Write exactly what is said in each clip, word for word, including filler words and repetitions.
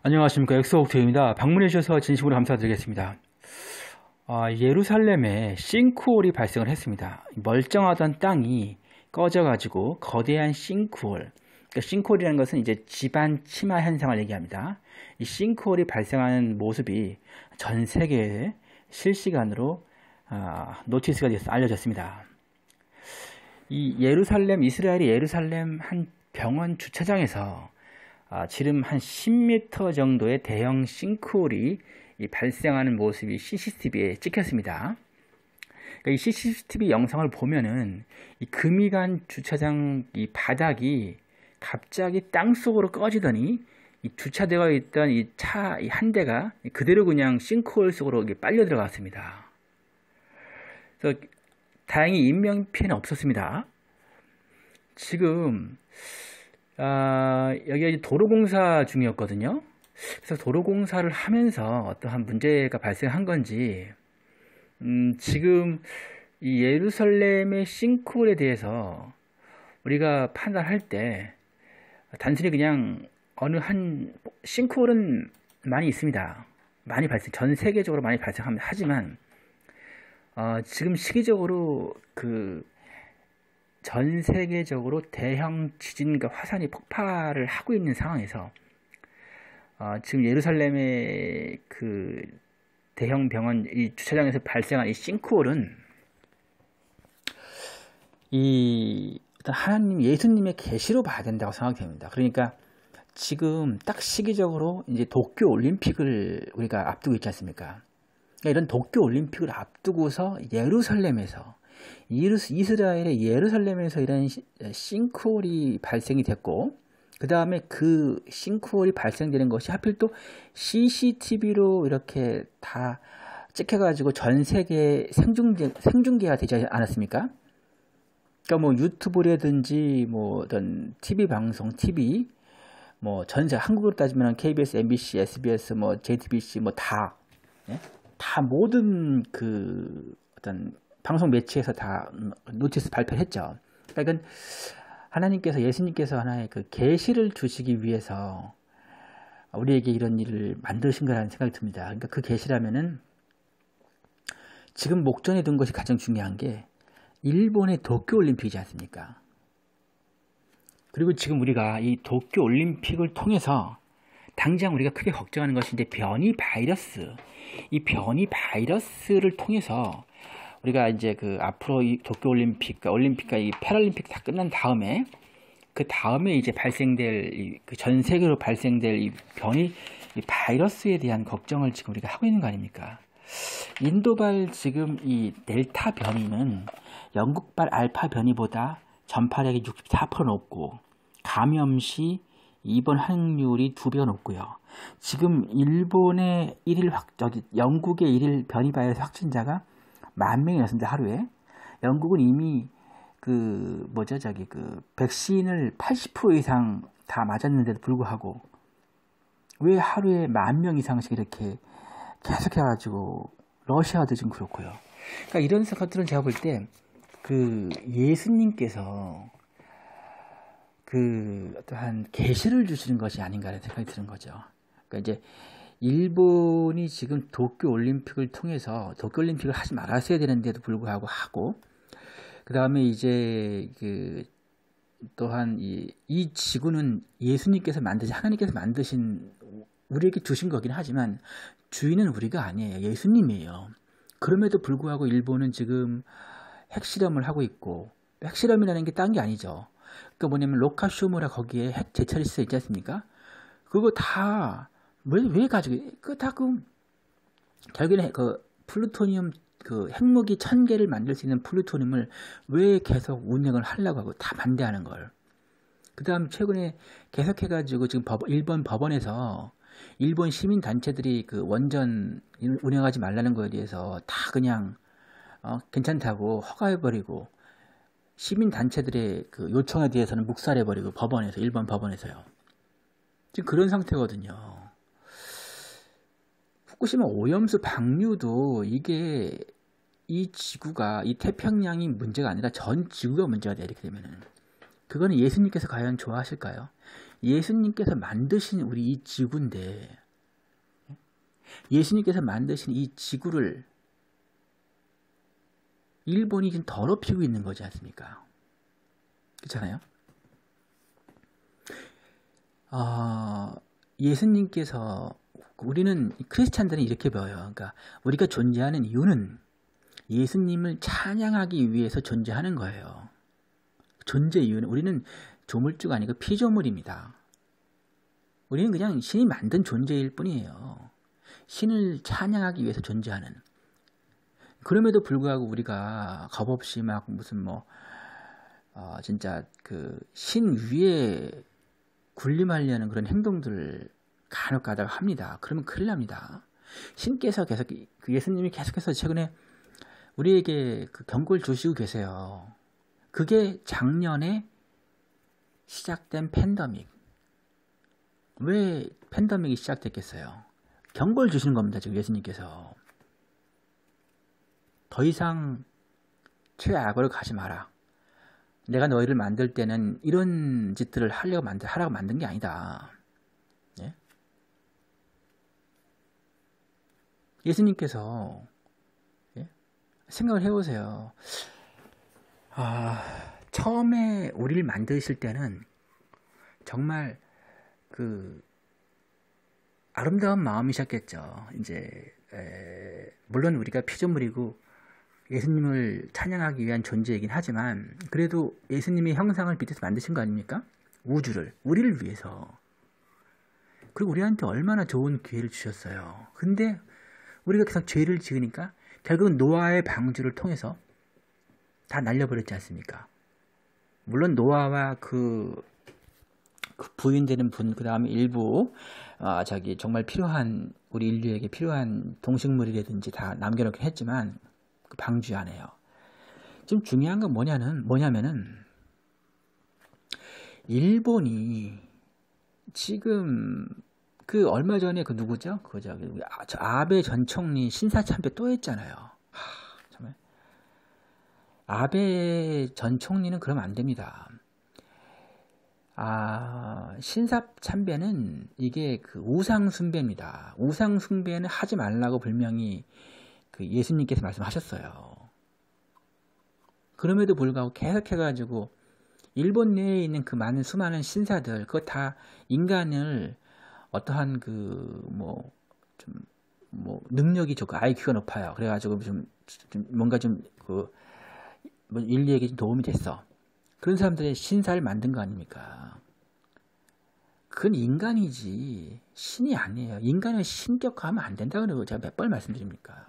안녕하십니까. 엑소옥트입니다. 방문해 주셔서 진심으로 감사드리겠습니다. 아, 예루살렘에 싱크홀이 발생을 했습니다. 멀쩡하던 땅이 꺼져가지고 거대한 싱크홀, 그러니까 싱크홀이라는 것은 이제 지반 침하 현상을 얘기합니다. 이 싱크홀이 발생하는 모습이 전 세계에 실시간으로 아, 노티스가 돼서 알려졌습니다. 이 예루살렘, 이스라엘의 예루살렘 한 병원 주차장에서 아, 지름 한 십 미터 정도의 대형 싱크홀이 이 발생하는 모습이 씨씨티비에 찍혔습니다. 그러니까 이 씨씨티비 영상을 보면은 이 금이간 주차장 이 바닥이 갑자기 땅 속으로 꺼지더니 이 주차되어 있던 이 차 한 대가 그대로 그냥 싱크홀 속으로 빨려 들어갔습니다. 그래서 다행히 인명 피해는 없었습니다. 지금 아, 여기가 도로공사 중이었거든요. 그래서 도로공사를 하면서 어떠한 문제가 발생한 건지, 음, 지금 이 예루살렘의 싱크홀에 대해서 우리가 판단할 때 단순히 그냥 어느 한 싱크홀은 많이 있습니다. 많이 발생, 전 세계적으로 많이 발생합니다. 하지만 어, 지금 시기적으로 그 전 세계적으로 대형 지진과 화산이 폭발을 하고 있는 상황에서 어, 지금 예루살렘의 그 대형 병원 이 주차장에서 발생한 이 싱크홀은 이 하나님 예수님의 계시로 봐야 된다고 생각이 됩니다. 그러니까 지금 딱 시기적으로 이제 도쿄 올림픽을 우리가 앞두고 있지 않습니까? 그러니까 이런 도쿄 올림픽을 앞두고서 예루살렘에서 이스라엘의 예루살렘에서 이런 싱크홀이 발생이 됐고, 그 다음에 그 싱크홀이 발생되는 것이 하필 또 씨씨티비로 이렇게 다 찍혀가지고 전 세계 생중계, 생중계가 되지 않았습니까? 그러니까 뭐 유튜브라든지 뭐 어떤 티비 방송, 티비, 뭐 전세, 한국으로 따지면 케이비에스, 엠비씨, 에스비에스, 뭐 제이티비씨 뭐 다, 예? 다 모든 그 어떤 방송 매체에서 다 노티스 발표를 했죠. 그러니까 이건 하나님께서, 예수님께서 하나의 그 계시를 주시기 위해서 우리에게 이런 일을 만드신 거라는 생각이 듭니다. 그러니까 그 계시라면은 지금 목전에 둔 것이 가장 중요한 게 일본의 도쿄 올림픽이지 않습니까? 그리고 지금 우리가 이 도쿄 올림픽을 통해서 당장 우리가 크게 걱정하는 것이 이제 변이 바이러스, 이 변이 바이러스를 통해서 우리가 이제 그 앞으로 이 도쿄올림픽과 올림픽과 이 패럴림픽 다 끝난 다음에 그 다음에 이제 발생될 그 전 세계로 발생될 이 변이 이 바이러스에 대한 걱정을 지금 우리가 하고 있는 거 아닙니까? 인도발 지금 이 델타 변이는 영국발 알파 변이보다 전파력이 육십사 퍼센트 높고 감염 시 입원 확률이 두 배가 높고요. 지금 일본의 일일 확, 저기 영국의 일일 변이 바이러스 확진자가 만 명이 넘습니다. 하루에. 영국은 이미 그 뭐죠 저기 그 백신을 팔십 퍼센트 이상 다 맞았는데도 불구하고 왜 하루에 만 명 이상씩 이렇게 계속 해가지고 러시아도 좀 그렇고요. 그러니까 이런 것들은 제가 볼 때 그 예수님께서 그 어떠한 계시를 주시는 것이 아닌가라는 생각이 드는 거죠. 그러니까 이제 일본이 지금 도쿄 올림픽을 통해서 도쿄 올림픽을 하지 말았어야 되는데도 불구하고 하고, 그 다음에 이제 그 또한 이, 이 지구는 예수님께서 만드신, 하나님께서 만드신 우리에게 주신 거긴 하지만 주인은 우리가 아니에요. 예수님이에요. 그럼에도 불구하고 일본은 지금 핵실험을 하고 있고, 핵실험이라는 게 딴 게 아니죠. 그러니까 뭐냐면 로카쇼무라 거기에 핵 제철이스 있지 않습니까? 그거 다 왜, 왜 가지고, 그, 다 그, 결국에는 그, 플루토늄, 그, 핵무기 천 개를 만들 수 있는 플루토늄을 왜 계속 운영을 하려고 하고 다 반대하는 걸. 그 다음 최근에 계속해가지고 지금 법, 일본 법원에서 일본 시민단체들이 그 원전 운영하지 말라는 거에 대해서 다 그냥, 어, 괜찮다고 허가해버리고 시민단체들의 그 요청에 대해서는 묵살해버리고 법원에서, 일본 법원에서요. 지금 그런 상태거든요. 후쿠시마 오염수 방류도 이게 이 지구가 이 태평양이 문제가 아니라 전 지구가 문제가 돼. 이렇게 되면은 그거는 예수님께서 과연 좋아하실까요? 예수님께서 만드신 우리 이 지구인데, 예수님께서 만드신 이 지구를 일본이 지금 더럽히고 있는 거지 않습니까? 그렇잖아요? 어, 예수님께서, 우리는 크리스찬들은 이렇게 배워요. 그러니까 우리가 존재하는 이유는 예수님을 찬양하기 위해서 존재하는 거예요. 존재 이유는, 우리는 조물주가 아니고 피조물입니다. 우리는 그냥 신이 만든 존재일 뿐이에요. 신을 찬양하기 위해서 존재하는. 그럼에도 불구하고 우리가 겁없이 막 무슨 뭐 어, 진짜 그 신 위에 군림하려는 그런 행동들을 간혹 가다가 합니다. 그러면 큰일 납니다. 신께서 계속, 그 예수님이 계속해서 최근에 우리에게 그 경고를 주시고 계세요. 그게 작년에 시작된 팬데믹. 왜 팬데믹이 시작됐겠어요? 경고를 주시는 겁니다. 지금 예수님께서. 더 이상 최악으로 가지 마라. 내가 너희를 만들 때는 이런 짓들을 하려고 만들, 하라고 만든 게 아니다. 예? 예수님께서, 예? 생각을 해보세요. 아, 처음에 우리를 만드실 때는 정말 그 아름다운 마음이셨겠죠. 이제 에, 물론 우리가 피조물이고 예수님을 찬양하기 위한 존재이긴 하지만, 그래도 예수님의 형상을 빛에서 만드신 거 아닙니까? 우주를, 우리를 위해서. 그리고 우리한테 얼마나 좋은 기회를 주셨어요. 근데 우리가 계속 죄를 지으니까 결국은 노아의 방주를 통해서 다 날려버렸지 않습니까? 물론 노아와 그, 그 부인 되는 분, 그 다음에 일부 어, 자기 정말 필요한, 우리 인류에게 필요한 동식물이라든지 다 남겨놓긴 했지만 그 방주 안에요. 지금 중요한 건 뭐냐는, 뭐냐면은, 일본이 지금, 그 얼마 전에 그 누구죠? 그 저기, 아베 전 총리 신사참배 또 했잖아요. 하, 정말. 아베 전 총리는 그러면 안 됩니다. 아, 신사참배는 이게 그 우상숭배입니다. 우상숭배는 하지 말라고 분명히 그 예수님께서 말씀하셨어요. 그럼에도 불구하고 계속해가지고 일본 내에 있는 그 많은 수많은 신사들, 그거 다 인간을 어떠한 그 뭐 좀 뭐 능력이 좋고 아이큐가 높아요. 그래가지고 좀, 좀 뭔가 좀 그 뭐 인류에게 좀 도움이 됐어. 그런 사람들의 신사를 만든 거 아닙니까? 그건 인간이지 신이 아니에요. 인간을 신격화하면 안 된다고 그러고 제가 몇 번 말씀드립니까?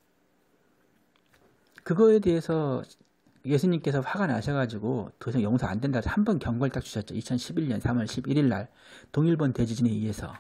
그거에 대해서 예수님께서 화가 나셔가지고 더 이상 용서 안 된다 해서 한 번 경고를 딱 주셨죠. 이천십일 년 삼월 십일일 날 동일본 대지진에 의해서.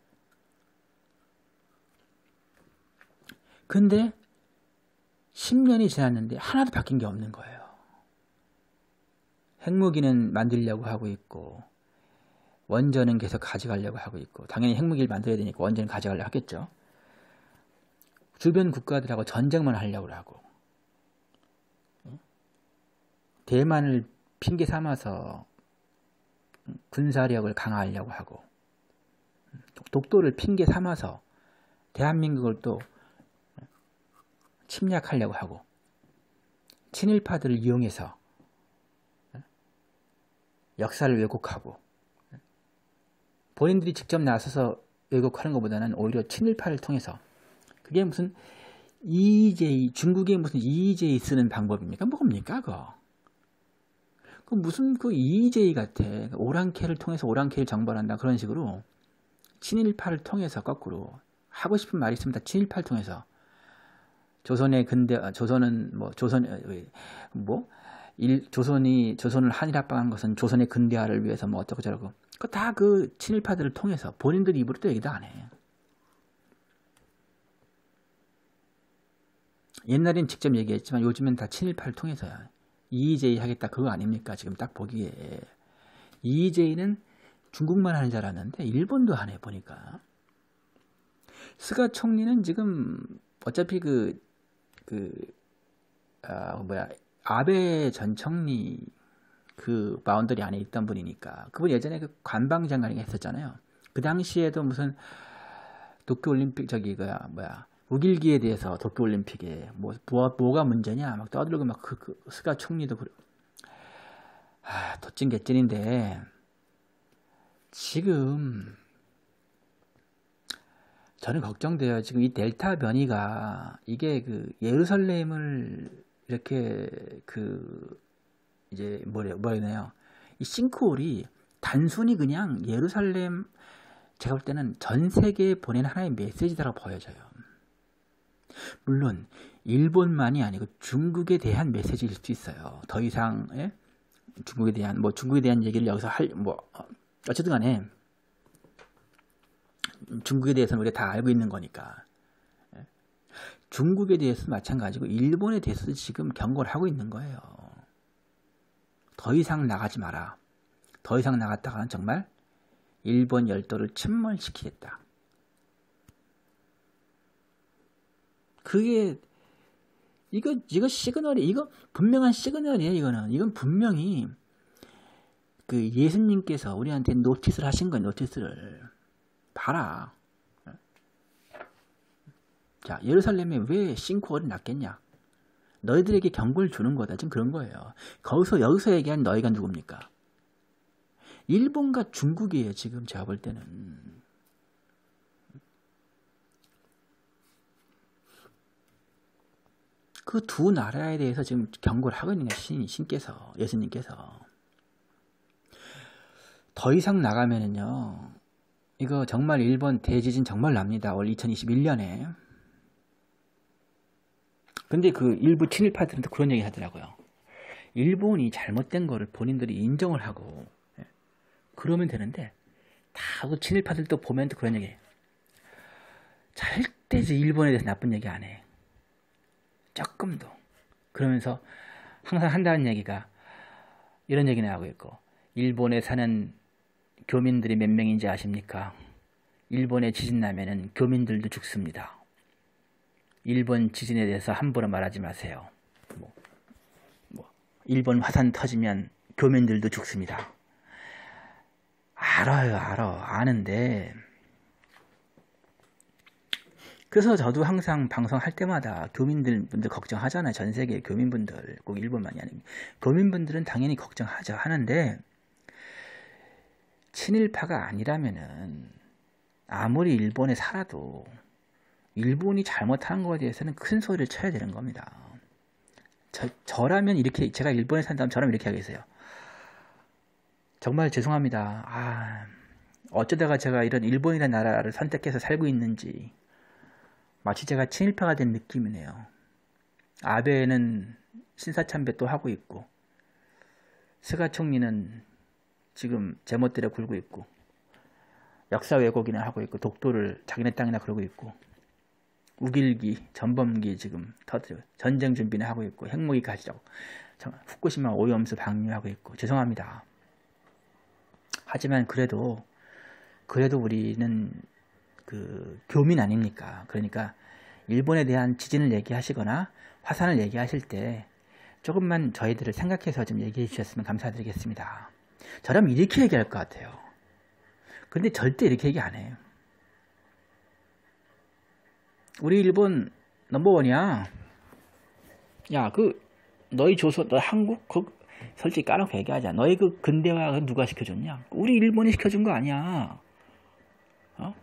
근데 십 년이 지났는데 하나도 바뀐 게 없는 거예요. 핵무기는 만들려고 하고 있고 원전은 계속 가져가려고 하고 있고, 당연히 핵무기를 만들어야 되니까 원전은 가져가려고 하겠죠. 주변 국가들하고 전쟁만 하려고 하고, 대만을 핑계 삼아서 군사력을 강화하려고 하고, 독도를 핑계 삼아서 대한민국을 또 침략하려고 하고, 친일파들을 이용해서 역사를 왜곡하고, 본인들이 직접 나서서 왜곡하는 것보다는 오히려 친일파를 통해서, 그게 무슨 이이제이, 중국의 무슨 이이제이 쓰는 방법입니까? 뭡니까 그거? 그 무슨 그 이이제이 같아. 오랑캐를 통해서 오랑캐를 정벌한다, 그런 식으로 친일파를 통해서 거꾸로 하고 싶은 말이 있습니다. 친일파를 통해서 조선의 근대, 조선은 뭐 조선 뭐 일, 조선이 조선을 한일합방한 것은 조선의 근대화를 위해서 뭐 어쩌고 저쩌고, 그 다 그 친일파들을 통해서 본인들 입으로 또 얘기도 안 해. 옛날엔 직접 얘기했지만 요즘엔 다 친일파를 통해서야. 이이제이 하겠다 그거 아닙니까? 지금 딱 보기에 이이제이는 중국만 하는 줄 알았는데 일본도 하네 보니까. 스가 총리는 지금 어차피 그 그 아, 뭐야 아베 전 총리 그 바운더리 안에 있던 분이니까. 그분 예전에 그 관방장관이 했었잖아요. 그 당시에도 무슨 도쿄올림픽 저기 그야 뭐야 우길기에 대해서 도쿄올림픽에 뭐, 뭐 뭐가 문제냐 막 떠들고 막 그 그 스가 총리도 그래. 아, 도찐 개찐인데 지금 저는 걱정돼요. 지금 이 델타 변이가 이게 그 예루살렘을 이렇게 그 이제 뭐래요 뭐래요 이 싱크홀이 단순히 그냥 예루살렘 제가 볼 때는 전 세계에 보낸 하나의 메시지라고 보여져요. 물론 일본만이 아니고 중국에 대한 메시지일 수 있어요. 더 이상 예? 중국에 대한 뭐 중국에 대한 얘기를 여기서 할 뭐 어쨌든 간에 중국에 대해서는 우리가 다 알고 있는 거니까. 예? 중국에 대해서도 마찬가지고 일본에 대해서도 지금 경고를 하고 있는 거예요. 더 이상 나가지 마라. 더 이상 나갔다가는 정말 일본 열도를 침몰시키겠다. 그게 이거 이거 시그널이 이거 분명한 시그널이에요. 이거는 이건 분명히 그 예수님께서 우리한테 노티스를 하신 거예요. 노티스를 봐라. 자, 예루살렘에 왜 싱크홀이 났겠냐? 너희들에게 경고를 주는 거다. 지금 그런 거예요. 거기서 여기서 얘기한 너희가 누굽니까? 일본과 중국이에요. 지금 제가 볼 때는. 그 두 나라에 대해서 지금 경고를 하고 있는 신, 신께서, 예수님께서. 더 이상 나가면은요, 이거 정말 일본 대지진 정말 납니다. 올 이천이십일 년에. 근데 그 일부 친일파들은 또 그런 얘기 하더라고요. 일본이 잘못된 거를 본인들이 인정을 하고, 그러면 되는데, 다 그 친일파들도 보면 또 그런 얘기. 절대 일본에 대해서 나쁜 얘기 안 해. 조금도. 그러면서 항상 한다는 얘기가 이런 얘기는 하고 있고, 일본에 사는 교민들이 몇 명인지 아십니까? 일본에 지진 나면은 교민들도 죽습니다. 일본 지진에 대해서 함부로 말하지 마세요. 뭐, 뭐, 일본 화산 터지면 교민들도 죽습니다. 알아요, 알아. 아는데. 그래서 저도 항상 방송할 때마다 교민들 분들 걱정하잖아요. 전 세계 교민분들, 꼭 일본만이 아니고. 교민분들은 당연히 걱정하죠. 하는데, 친일파가 아니라면은, 아무리 일본에 살아도, 일본이 잘못한 거에 대해서는 큰 소리를 쳐야 되는 겁니다. 저, 저라면 이렇게, 제가 일본에 산다면 저라면 이렇게 하겠어요. 정말 죄송합니다. 아, 어쩌다가 제가 이런 일본이라는 나라를 선택해서 살고 있는지, 마치 제가 친일파가 된 느낌이네요. 아베는 신사참배 또 하고 있고, 스가 총리는 지금 제멋대로 굴고 있고, 역사 왜곡이나 하고 있고, 독도를 자기네 땅이나 그러고 있고, 우길기, 전범기 지금 터뜨려 전쟁 준비나 하고 있고, 핵무기 가지라고, 후쿠시마 오염수 방류하고 있고, 죄송합니다. 하지만 그래도 그래도 우리는 그 교민 아닙니까? 그러니까 일본에 대한 지진을 얘기하시거나 화산을 얘기하실 때 조금만 저희들을 생각해서 좀 얘기해 주셨으면 감사드리겠습니다. 저라면 이렇게 얘기할 것 같아요. 근데 절대 이렇게 얘기 안 해요. 우리 일본 넘버원이야. 야, 그 너희 조선, 너희 한국 그 솔직히 까놓고 얘기하자. 너희 그 근대화 누가 시켜줬냐? 우리 일본이 시켜준 거 아니야. 어?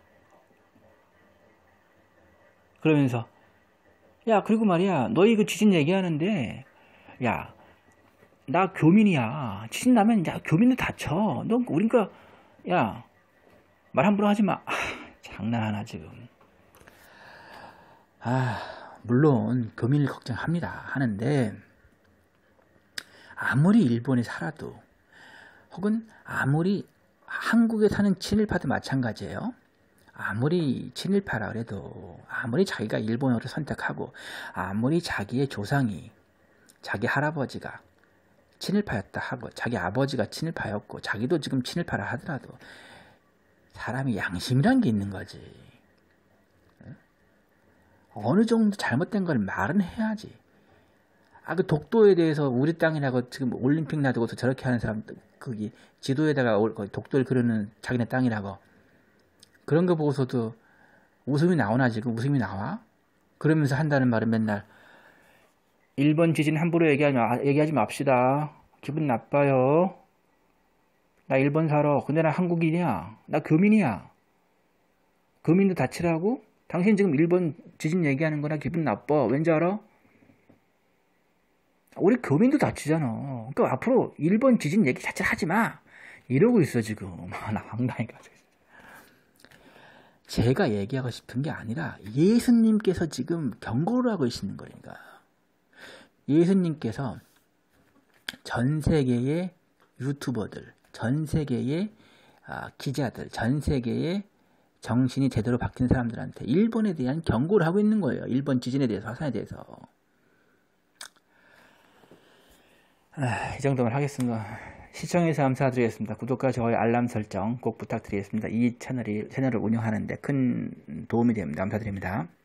그러면서 야, 그리고 말이야, 너희 그 지진 얘기하는데, 야, 나 교민이야. 지진 나면 야, 교민들 다쳐. 너 우리가 야, 말 함부로 하지 마. 아, 장난하나 지금. 아, 물론 교민을 걱정합니다. 하는데 아무리 일본에 살아도 혹은 아무리 한국에 사는 친일파도 마찬가지예요. 아무리 친일파라 그래도 아무리 자기가 일본어를 선택하고 아무리 자기의 조상이 자기 할아버지가 친일파였다 하고 자기 아버지가 친일파였고 자기도 지금 친일파라 하더라도 사람이 양심이란 게 있는 거지. 어느 정도 잘못된 걸 말은 해야지. 아, 그 독도에 대해서 우리 땅이라고 지금 올림픽 놔두고서 저렇게 하는 사람, 거기 지도에다가 독도를 그리는 자기네 땅이라고. 그런 거 보고서도 웃음이 나오나 지금 웃음이 나와? 그러면서 한다는 말은 맨날 일본 지진 함부로 얘기하지, 얘기하지 맙시다. 기분 나빠요. 나 일본 살아. 근데 나 한국인이야. 나 교민이야. 교민도 다치라고? 당신 지금 일본 지진 얘기하는 거나 기분 나빠. 왠지 알아? 우리 교민도 다치잖아. 그러니까 앞으로 일본 지진 얘기 자체 하지 마. 이러고 있어 지금. 나 황당해가. 제가 얘기하고 싶은 게 아니라 예수님께서 지금 경고를 하고 계시는 거니까. 예수님께서 전 세계의 유튜버들, 전 세계의 기자들, 전 세계의 정신이 제대로 박힌 사람들한테 일본에 대한 경고를 하고 있는 거예요. 일본 지진에 대해서, 화산에 대해서. 아, 이 정도만 하겠습니다. 시청해주셔서 감사드리겠습니다. 구독과 좋아요, 알람 설정 꼭 부탁드리겠습니다. 이 채널이, 채널을 운영하는데 큰 도움이 됩니다. 감사드립니다.